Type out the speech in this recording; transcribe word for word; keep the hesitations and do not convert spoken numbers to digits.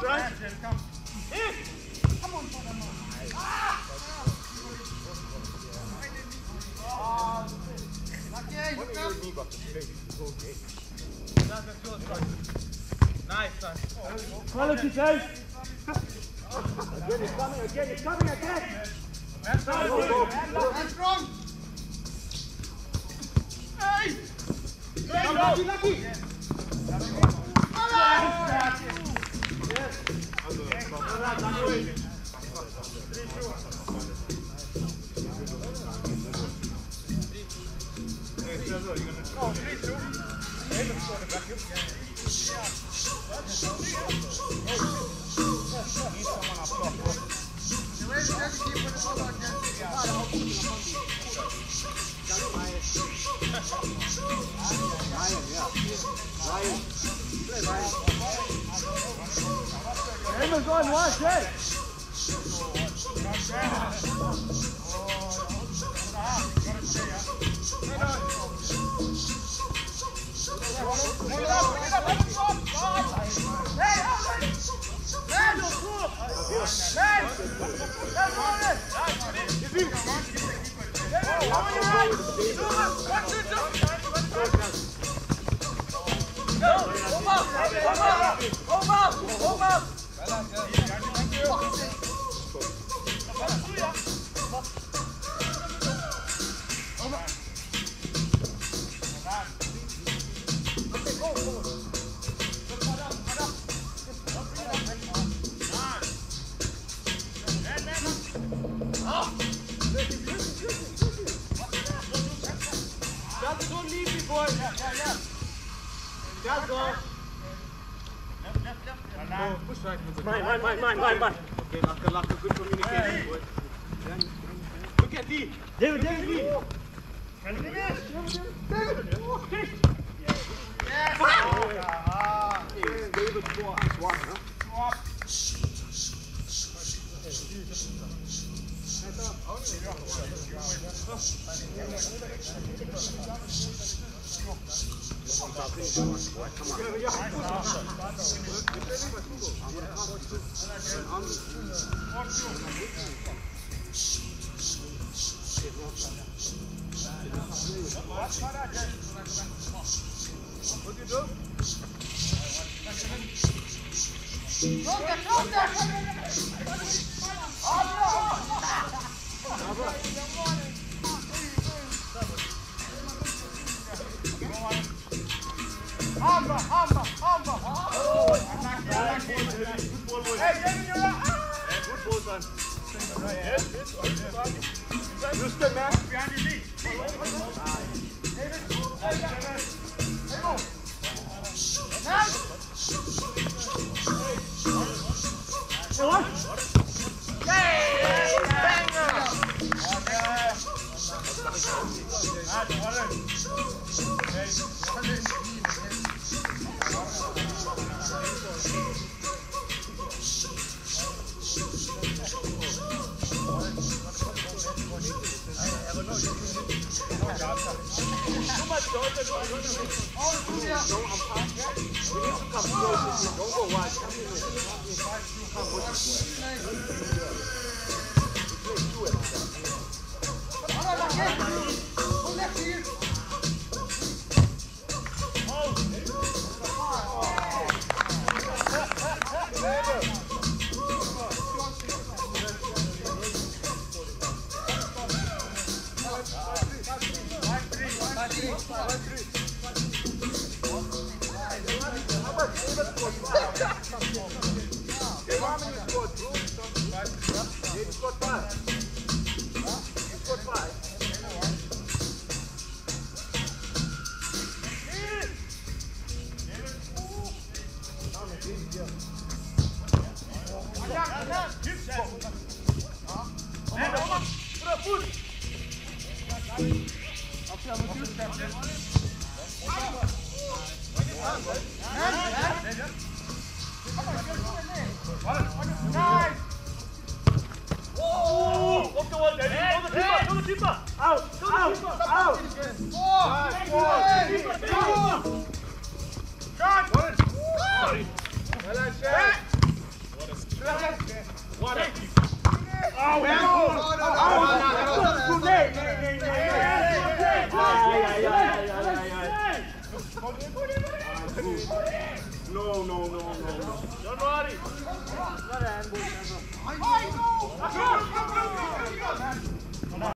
right? Come on, Nice, son. Quality play. Again, it's coming again, it's coming again. That's Go, go, go. That's strong. Hey! Go, lucky, lucky. Raymond's on one, Jay. Don't leave me, boy. Yeah, yeah, yeah. Just go. Left, left, left. Go, push right. Mine, mine, mine, mine, mine, mine. Okay, Laka, Laka, good communication, boy. Look at Lee. David, David, Lee. David squad, squad, huh? What do you do? Hamba, hamba, hamba. Hey, David, you're up. Good ball, son. Houston, man. Behind your knee. David, hey, go. Nice. Hey, banger. No, no, no, no, no. Don't worry. Not a handball. Vai, go!